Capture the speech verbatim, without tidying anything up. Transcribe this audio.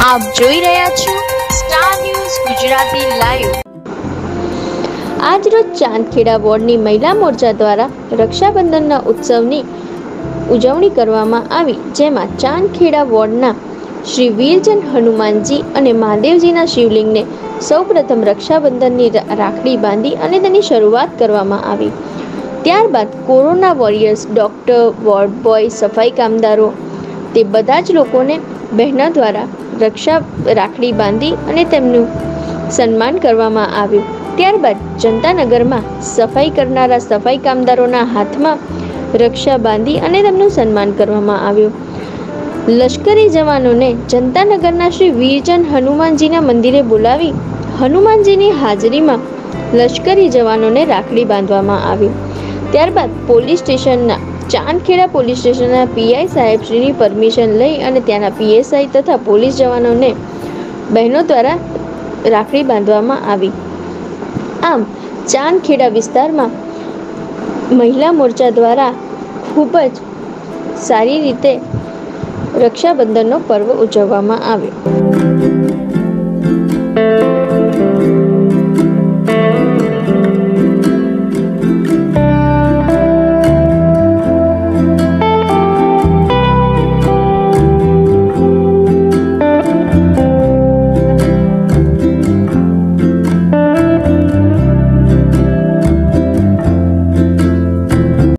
આપ જોઈ રહ્યા છો સ્ટાર ન્યૂઝ ગુજરાતી લાઈવ। આજરોજ ચાંદખેડા વોર્ડની મહિલા મોરચા દ્વારા રક્ષાબંધનના ઉત્સવની ઉજવણી કરવામાં આવી, જેમાં ચાંદખેડા વોર્ડના શ્રી વીરજન હનુમાનજી અને મહાદેવજીના શિવલિંગને સૌપ્રથમ રક્ષાબંધનની રાખડી બાંધી અને તેની શરૂઆત કરવામાં આવી। ત્યારબાદ corona warriors, doctor, ward boy, સફાઈ કામદારો તે બધા જ લોકોને બહેનો દ્વારા રક્ષા રાખડી બાંધી અને તેમનું સન્માન કરવામાં આવ્યું। ત્યારબાદ જનતાનગરમાં સફાઈ કરનારા સફાઈ કામદારોના હાથમાં રક્ષા બાંધી અને તેમનું સન્માન કરવામાં આવ્યું। લશ્કરી જવાનોને જનતાનગરના શ્રી વીરજન હનુમાનજીના મંદિરે બોલાવી હનુમાનજીની હાજરીમાં લશ્કરી જવાનોને રાખડી બાંધવામાં આવી। ત્યારબાદ પોલીસ સ્ટેશનના ચાંદખેડા પોલીસ સ્ટેશનના પીઆઈ સાહેબશ્રીની પરમિશન લઈ અને ત્યાંના પીએસઆઈ તથા પોલીસ જવાનોને બહેનો દ્વારા રાખડી બાંધવામાં આવી। આમ ચાંદખેડા વિસ્તારમાં મહિલા મોરચા દ્વારા ખૂબ જ સારી રીતે રક્ષાબંધનનો પર્વ ઉજવવામાં આવ્યો।